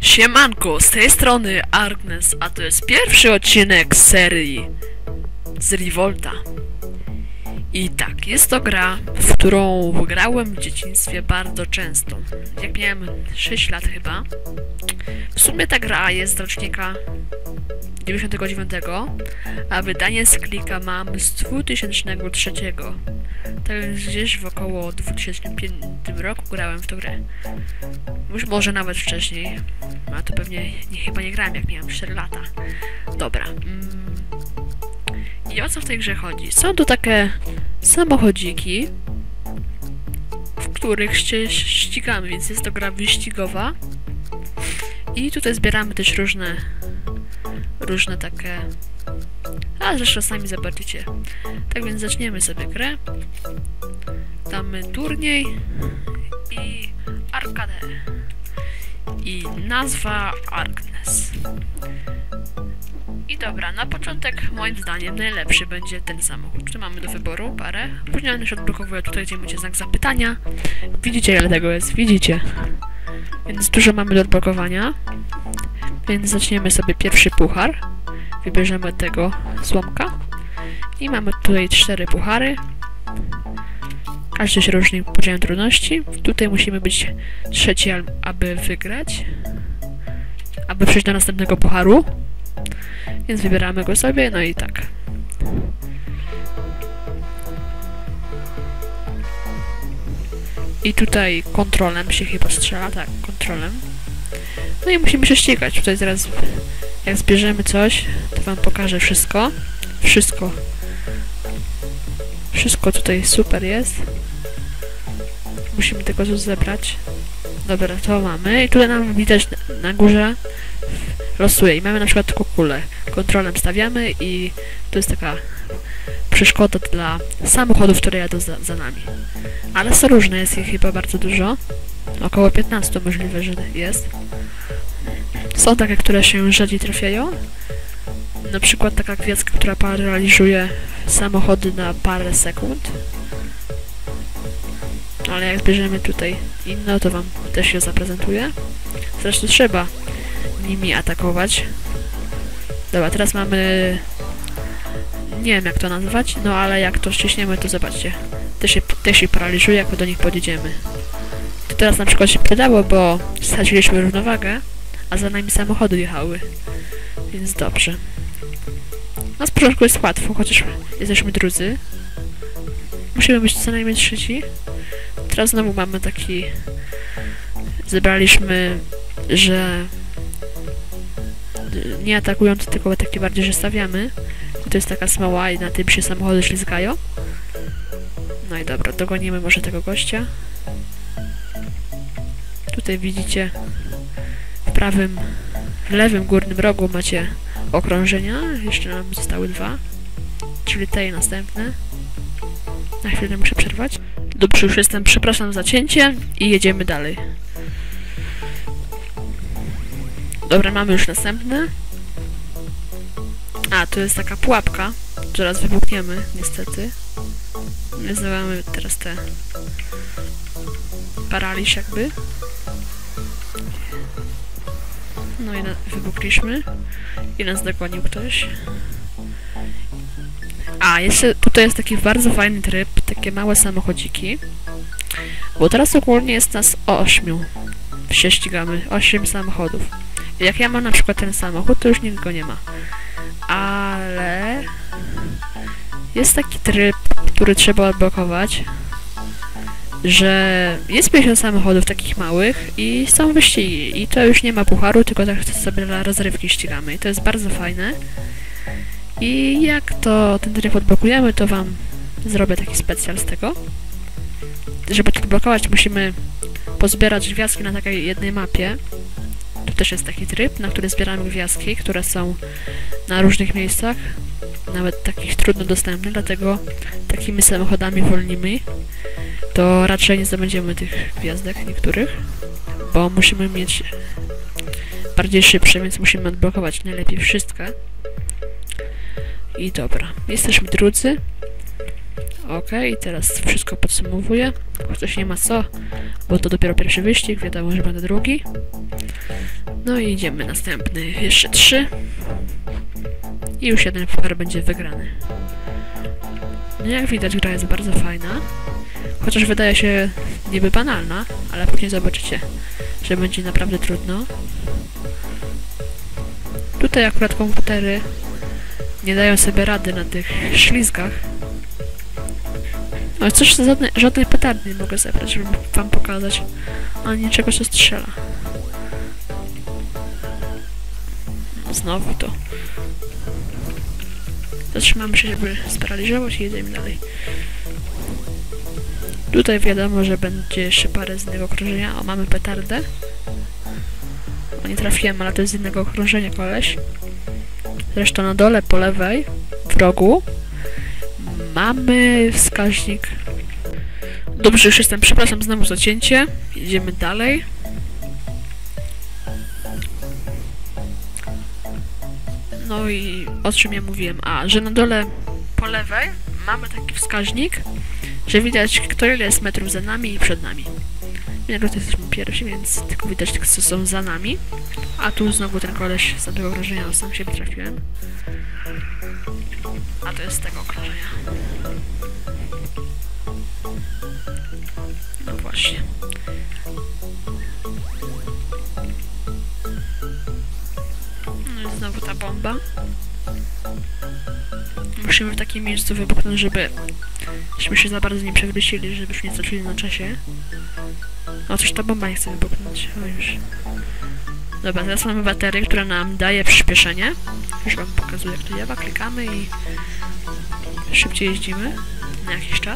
Siemanko, z tej strony Arknes, a to jest pierwszy odcinek serii z Revolta. I tak, jest to gra, w którą grałem w dzieciństwie bardzo często. Jak miałem 6 lat chyba. W sumie ta gra jest z rocznika 99, a wydanie z klika mam z 2003. Tak więc gdzieś w około 2005 roku grałem w tę grę. Już może nawet wcześniej. A to pewnie chyba nie grałem jak miałem 4 lata. Dobra. I o co w tej grze chodzi? Są tu takie samochodziki, w których się ścigamy, więc jest to gra wyścigowa. I tutaj zbieramy też różne takie... A zresztą sami zobaczycie. Tak więc zaczniemy sobie grę. Damy turniej i arcade. I nazwa Arknes. I dobra, na początek moim zdaniem najlepszy będzie ten samochód. Tu mamy do wyboru parę. Później on już odblokowuje tutaj, gdzie macie znak zapytania. Widzicie, ile tego jest? Widzicie. Więc dużo mamy do odblokowania. Więc zaczniemy sobie pierwszy puchar. Wybierzemy tego słomka. I mamy tutaj 4 puchary. Każdy się różni poziomem trudności. Tutaj musimy być trzeci, aby wygrać. Aby przejść do następnego pucharu. Więc wybieramy go sobie, no i tak. I tutaj kontrolem się chyba strzela, tak, kontrolem. No i musimy się ścigać. Tutaj zaraz, jak zbierzemy coś, to wam pokażę wszystko. Wszystko tutaj super jest. Musimy tylko tu zebrać. Dobra, to mamy. I tutaj nam widać na górze losuje. I mamy na przykład taką kulę. Kontrolem stawiamy i to jest taka przeszkoda dla samochodów, które jadą za nami. Ale są różne, jest ich chyba bardzo dużo. Około 15 możliwe, że jest. Są takie, które się rzadziej trafiają. Na przykład taka gwiazdka, która paraliżuje samochody na parę sekund. Ale jak bierzemy tutaj inne, to wam też się zaprezentuję. Zresztą trzeba nimi atakować. Dobra, teraz mamy... Nie wiem jak to nazwać, no ale jak to ściśniemy, to zobaczcie. Też się paraliżuje, jak do nich podjedziemy. To teraz na przykład się przydało, bo straciliśmy równowagę, a za nami samochody jechały. Więc dobrze. No z początku jest łatwo, chociaż jesteśmy drudzy. Musimy być co najmniej trzeci. Teraz znowu mamy taki... Zebraliśmy, że... Nie atakując, tylko takie bardziej, że stawiamy. I to jest taka smoła i na tym się samochody ślizgają. No i dobra, dogonimy może tego gościa. Tutaj widzicie w lewym górnym rogu macie okrążenia. Jeszcze nam zostały 2. Czyli te i następne. Na chwilę muszę przerwać. Dobrze, już jestem, przepraszam za cięcie i jedziemy dalej. Dobra, mamy już następne. A, to jest taka pułapka. Zaraz wybuchniemy, niestety. Nazywamy teraz te... paraliż jakby. No i wybuchliśmy. I nas dogonił ktoś. A, jeszcze tutaj jest taki bardzo fajny tryb, takie małe samochodziki. Bo teraz ogólnie jest nas 8. Się ścigamy, 8 samochodów. Jak ja mam na przykład ten samochód, to już nikt go nie ma. Ale... Jest taki tryb, który trzeba odblokować, że jest 50 samochodów takich małych i są wyścigi. I to już nie ma pucharu, tylko tak sobie dla rozrywki ścigamy. I to jest bardzo fajne. I jak to ten tryb odblokujemy, to wam zrobię taki specjal z tego. Żeby to odblokować, musimy pozbierać gwiazdki na takiej jednej mapie. Tu też jest taki tryb, na który zbieramy gwiazdki, które są na różnych miejscach. Nawet takich trudno dostępnych, dlatego takimi samochodami wolnymi to raczej nie zdobędziemy tych gwiazdek niektórych, bo musimy mieć bardziej szybsze, więc musimy odblokować najlepiej wszystkie. I dobra, jesteśmy drudzy. Okej, teraz wszystko podsumowuję. Chociaż nie ma co, bo to dopiero pierwszy wyścig, wiadomo, że będę drugi. No i idziemy następny, jeszcze 3. I już jeden puchar będzie wygrany. No jak widać, gra jest bardzo fajna. Chociaż wydaje się niby banalna, ale później zobaczycie, że będzie naprawdę trudno. Tutaj akurat komputery nie dają sobie rady na tych ślizgach. Ale coś żadnej petardy nie mogę zebrać, żeby wam pokazać. Ani niczego, co strzela. Znowu to. Zatrzymamy się, żeby sparaliżować i jedziemy dalej. Tutaj wiadomo, że będzie jeszcze parę z innego okrążenia. O, mamy petardę. O, nie trafiłem, ale to jest z innego okrążenia koleś. Zresztą na dole, po lewej, w rogu, mamy wskaźnik. Dobrze, już jestem. Przepraszam znowu za cięcie. Jedziemy dalej. No i o czym ja mówiłem? A, że na dole po lewej mamy taki wskaźnik, że widać, kto ile jest metrów za nami i przed nami. My to jesteśmy pierwsi, więc tylko widać, co są za nami. A tu znowu ten koleś z tamtego okrążenia, o sam siebie trafiłem. A to jest z tego okrążenia. No właśnie. No i znowu ta bomba. Musimy w takim miejscu wybuchnąć, żebyśmy się za bardzo nie przewrócili, żebyśmy nie stracili na czasie. O, coś ta bomba nie chce wybuchnąć. O, już. Dobra, teraz mamy baterię, która nam daje przyspieszenie. Już wam pokazuję, jak to działa. Klikamy i szybciej jeździmy na jakiś czas.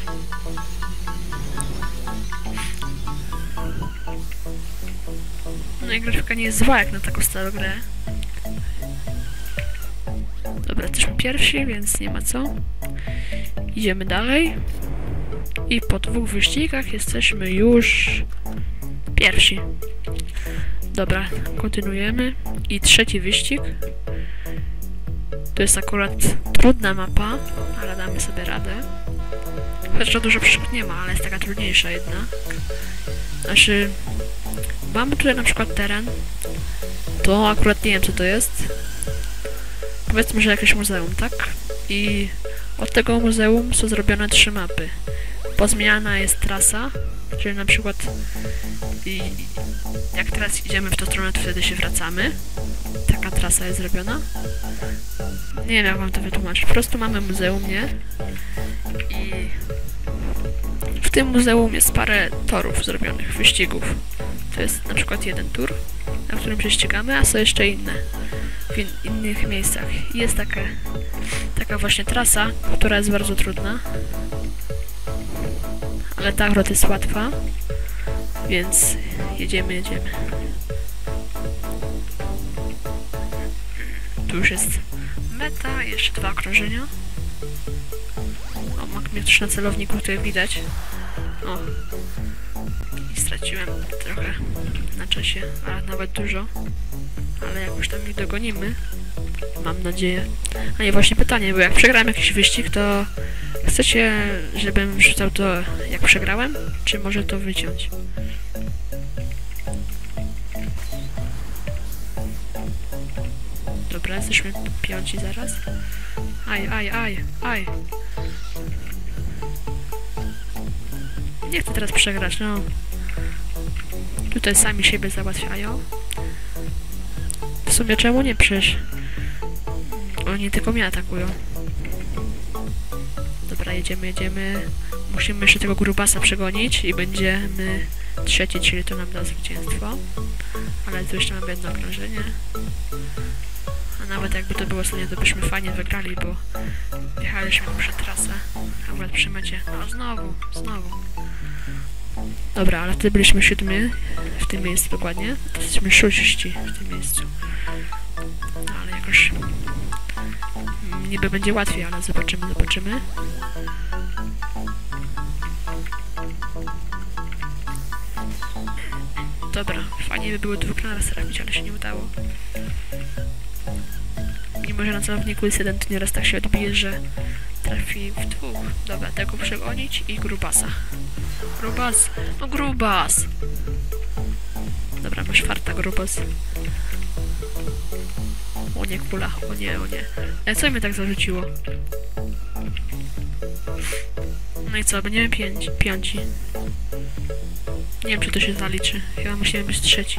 No i grafika nie jest zła jak na taką starą grę. Dobra, jesteśmy pierwsi, więc nie ma co. Idziemy dalej. I po 2 wyścigach jesteśmy już pierwsi. Dobra, kontynuujemy. I 3. wyścig. To jest akurat trudna mapa, ale damy sobie radę. Chociaż dużo przeszkód nie ma, ale jest taka trudniejsza jednak. Znaczy, mamy tutaj na przykład teren. To akurat nie wiem, co to jest. Powiedzmy, że jakieś muzeum, tak? I od tego muzeum są zrobione 3 mapy. Pozmieniana jest trasa, czyli na przykład jak teraz idziemy w tą stronę, to wtedy się wracamy. Taka trasa jest zrobiona. Nie wiem, jak wam to wytłumaczyć. Po prostu mamy muzeum, nie? I w tym muzeum jest parę torów zrobionych, wyścigów. To jest na przykład jeden tur, na którym się ścigamy, a są jeszcze inne w innych miejscach. I jest taka właśnie trasa, która jest bardzo trudna. Ale ta akurat jest łatwa, więc jedziemy. Tu już jest meta, jeszcze 2 okrążenia. O, mam mnie też na celowniku, tutaj widać. O, i straciłem trochę na czasie, a nawet dużo. Ale jakoś tam ich dogonimy. Mam nadzieję. A nie, właśnie pytanie, bo jak przegrałem jakiś wyścig, to chcecie, żebym wrzucał to jak przegrałem? Czy może to wyciąć? Dobra, jesteśmy 5 zaraz. Aj. Nie chcę teraz przegrać, no. Tutaj sami siebie załatwiają. W sumie czemu nie, przecież oni tylko mnie atakują. Dobra, jedziemy. Musimy jeszcze tego grubasa przegonić i będziemy 3, czyli to nam da zwycięstwo. Ale tu jeszcze mamy jedno okrążenie. A nawet jakby to było ostatnio, to byśmy fajnie wygrali, bo jechaliśmy przed trasę. Akurat przy mecie. O, znowu. Dobra, ale wtedy byliśmy 7 w tym miejscu dokładnie. To jesteśmy 6 w tym miejscu. No, ale jakoś niby będzie łatwiej, ale zobaczymy. Dobra, fajnie by było 2 naraz trafić, ale się nie udało. Mimo, że na celowniku jest 1, to nieraz tak się odbije, że trafi w 2. Dobra, tego przegonić i grubasa. Grubas! No grubas! Dobra, masz farta, grubas. O nie, kula. O nie, o nie. Co mnie tak zarzuciło? No i co, będziemy piąci. Nie wiem, czy to się zaliczy. Chyba musimy być trzeci.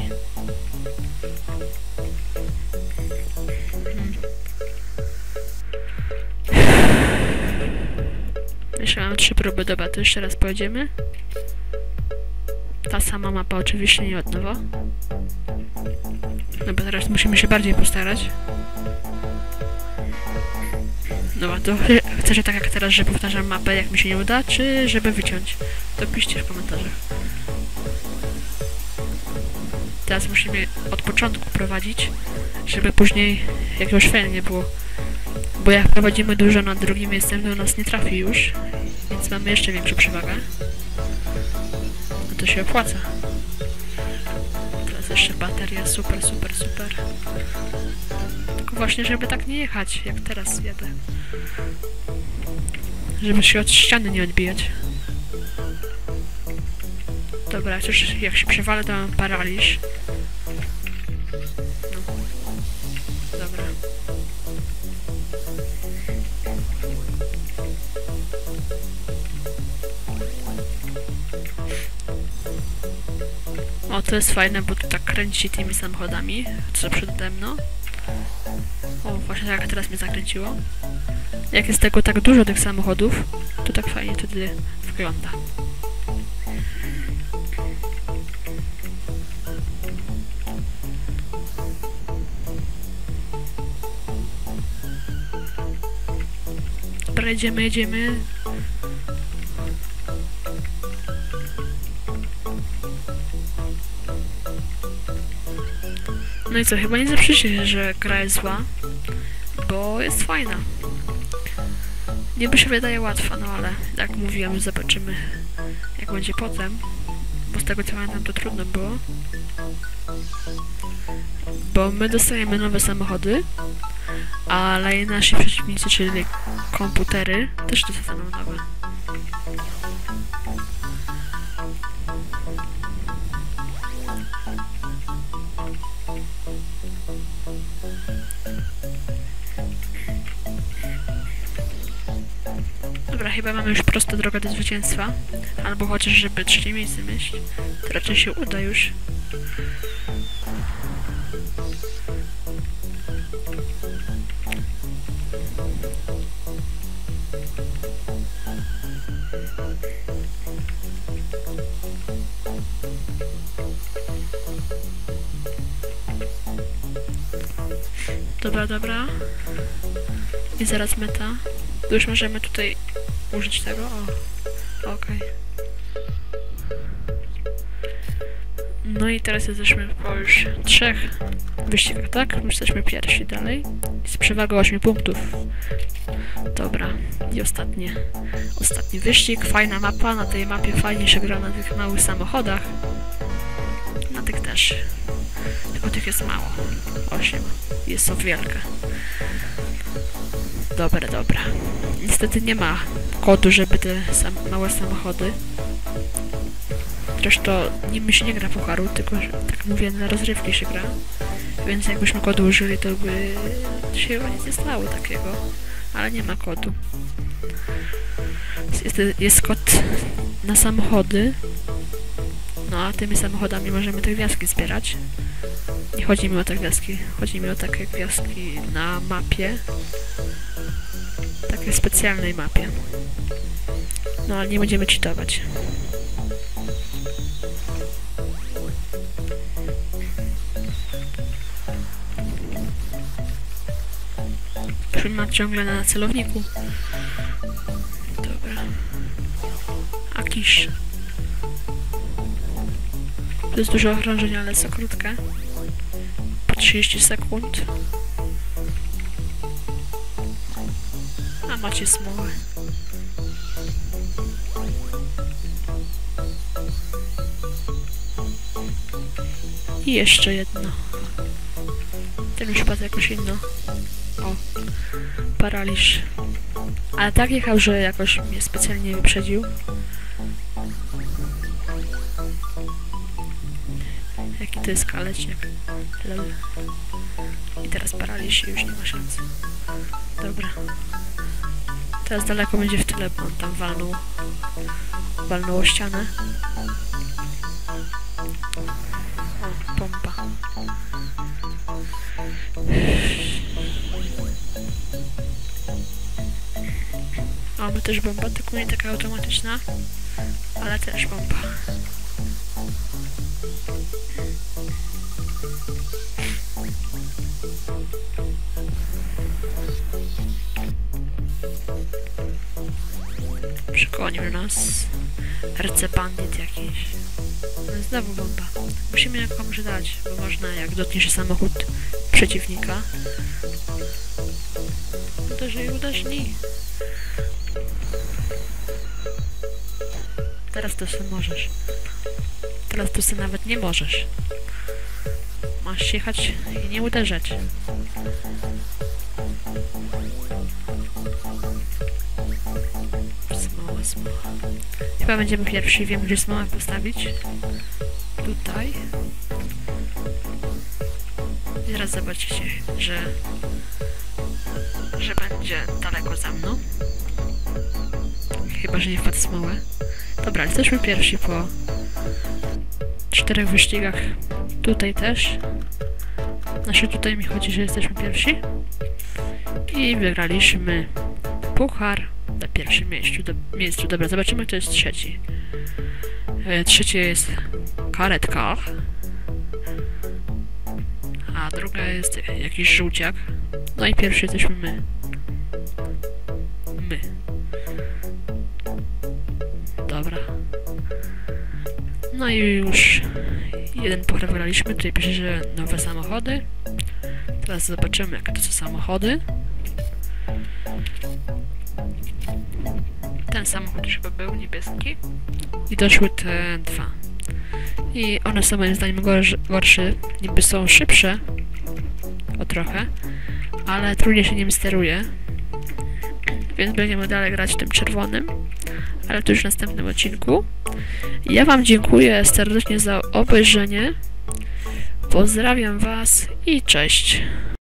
Jeszcze mamy 3 próby, dobra, to jeszcze raz pojedziemy. Ta sama mapa oczywiście, nie od nowa. No bo teraz musimy się bardziej postarać. Dobra, to chcecie tak jak teraz, że powtarzam mapę, jak mi się nie uda, czy żeby wyciąć? To piszcie w komentarzach. Teraz musimy od początku prowadzić, żeby później jakiegoś fail nie było. Bo jak prowadzimy dużo nad drugim miejscem, to nas nie trafi już, więc mamy jeszcze większą przewagę. No to się opłaca. Teraz jeszcze bateria, super, super, super. Tylko właśnie, żeby tak nie jechać, jak teraz jadę. Żeby się od ściany nie odbijać. Dobra, jak się przewalę, to mam paraliż. No. Dobra. O, to jest fajne, bo tu tak kręci tymi samochodami, co przede mną. O, właśnie tak jak teraz mnie zakręciło. Jak jest tego tak dużo tych samochodów, to tak fajnie wtedy wygląda. Dobra, jedziemy. No i co, chyba nie zaprzeczycie, że gra jest zła, bo jest fajna. Niby się wydaje łatwa, no ale jak mówiłem, zobaczymy jak będzie potem, bo z tego co pamiętam to trudno było. Bo my dostajemy nowe samochody, ale i nasi przeciwnicy, czyli komputery, też dostaną nowe. Dobra, chyba mamy już prostą drogę do zwycięstwa. Albo chociaż, żeby trzecie miejsce mieć. To raczej się uda już. Dobra. I zaraz meta. Już możemy tutaj użyć tego. O, okej. No i teraz jesteśmy po już 3 wyścigach, tak? Jesteśmy pierwsi dalej. Z przewagą 8 punktów. Dobra. I ostatni wyścig. Fajna mapa. Na tej mapie fajnie się gra na tych małych samochodach. Na tych też. Tylko tych jest mało. 8. Jest to wielka. Dobra. Niestety nie ma kodu, żeby te małe samochody. Zresztą nimi się nie gra pucharu, tylko że, tak mówię, na rozrywki się gra. Więc jakbyśmy kodu użyli, to by się nic nie stało takiego. Ale nie ma kodu. Jest kod na samochody. No a tymi samochodami możemy te gwiazdki zbierać. Nie chodzi mi o te gwiazdki, chodzi mi o takie gwiazdki na mapie. Takiej specjalnej mapie. No ale nie będziemy cheatować. Film ciągle na celowniku. Dobra. Akisz. To jest dużo okrążenia, ale za krótkie. Po 30 sekund. A macie smołę. I jeszcze jedno. Ten już padł jakoś inno. O. Paraliż. Ale tak jechał, że jakoś mnie specjalnie wyprzedził. Jaki to jest kalecznik. teraz paraliż i już nie ma szans. Dobra. Teraz daleko będzie w tyle, bo on tam walnął o ścianę. O, pompa. Mamy też bomba, tylko nie taka automatyczna, ale też bomba. Przegonił nas RC Bandit jakiś. No znowu bomba. Musimy jakąś dać, bo można, jak dotkniesz samochód przeciwnika. Uderzyj. Teraz to sobie możesz. Teraz to sobie nawet nie możesz. Masz jechać i nie uderzać. Smoła. Chyba będziemy pierwsi. Wiem, gdzie smołę postawić. Tutaj. I teraz zobaczycie, że będzie daleko za mną. Chyba, że nie wpadł smołę. Dobra, jesteśmy pierwsi po 4 wyścigach. Tutaj też. Znaczy tutaj mi chodzi, że jesteśmy pierwsi. I wygraliśmy puchar na pierwszym miejscu. Dobra, zobaczymy, kto jest trzeci. Trzeci jest karetka. A druga jest jakiś żółciak. No i pierwszy jesteśmy my. Dobra. No i już jeden puchar wygraliśmy. Tutaj pisze, że nowe samochody. Teraz zobaczymy, jakie to są samochody. Ten samochód już chyba był niebieski. I doszły te dwa. I one są moim zdaniem gorsze. Niby są szybsze. O trochę. Ale trudniej się nim steruje. Więc będziemy dalej grać tym czerwonym. Ale to już w następnym odcinku. Ja wam dziękuję serdecznie za obejrzenie. Pozdrawiam was i cześć.